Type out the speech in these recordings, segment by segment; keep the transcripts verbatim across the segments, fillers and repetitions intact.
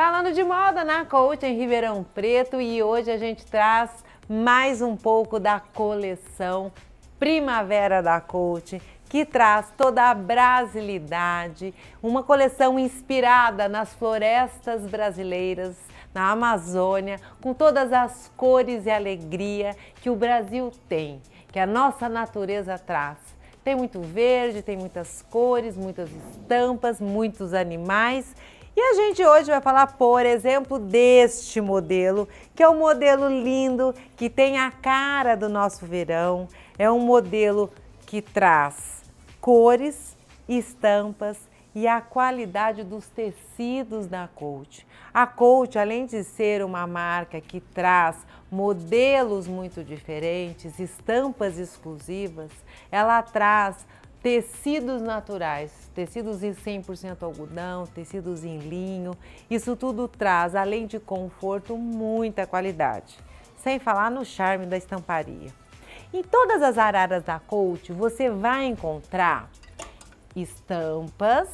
Falando de moda na Coach em Ribeirão Preto, e hoje a gente traz mais um pouco da coleção Primavera da Coach, que traz toda a brasilidade, uma coleção inspirada nas florestas brasileiras, na Amazônia, com todas as cores e alegria que o Brasil tem, que a nossa natureza traz. Tem muito verde, tem muitas cores, muitas estampas, muitos animais. E a gente hoje vai falar, por exemplo, deste modelo, que é um modelo lindo, que tem a cara do nosso verão. É um modelo que traz cores, estampas e a qualidade dos tecidos da Coach. A Coach, além de ser uma marca que traz modelos muito diferentes, estampas exclusivas, ela traz tecidos naturais, tecidos em cem por cento algodão, tecidos em linho. Isso tudo traz, além de conforto, muita qualidade. Sem falar no charme da estamparia. Em todas as araras da Coach, você vai encontrar estampas,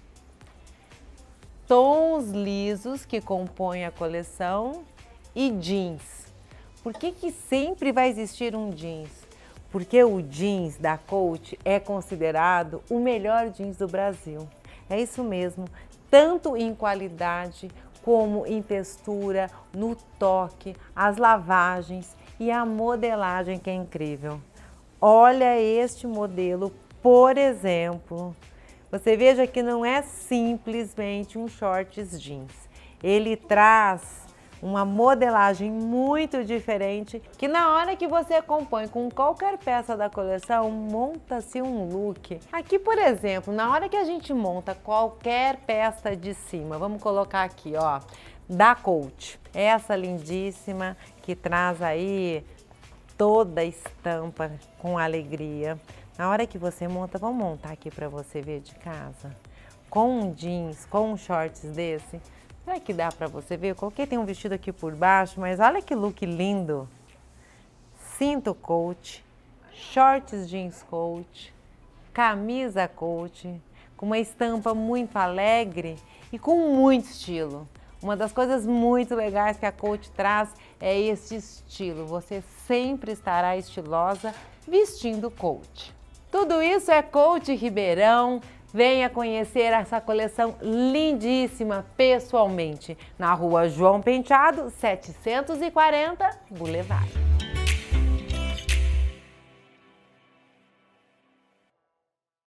tons lisos que compõem a coleção e jeans. Por que que sempre vai existir um jeans? Porque o jeans da Coach é considerado o melhor jeans do Brasil. É isso mesmo, tanto em qualidade como em textura, no toque, as lavagens e a modelagem, que é incrível. Olha este modelo, por exemplo. Você veja que não é simplesmente um shorts jeans. Ele traz uma modelagem muito diferente, que na hora que você compõe com qualquer peça da coleção, monta-se um look. Aqui, por exemplo, na hora que a gente monta qualquer peça de cima, vamos colocar aqui, ó, da Coach, essa lindíssima que traz aí toda a estampa com alegria. Na hora que você monta, vamos montar aqui para você ver de casa, com um jeans, com um shorts desse. Será que dá para você ver? Eu coloquei, tem um vestido aqui por baixo, mas olha que look lindo. Cinto Coach, shorts jeans Coach, camisa Coach, com uma estampa muito alegre e com muito estilo. Uma das coisas muito legais que a Coach traz é esse estilo. Você sempre estará estilosa vestindo Coach. Tudo isso é Coach Ribeirão. Venha conhecer essa coleção lindíssima pessoalmente na Rua João Penteado, setecentos e quarenta, Boulevard.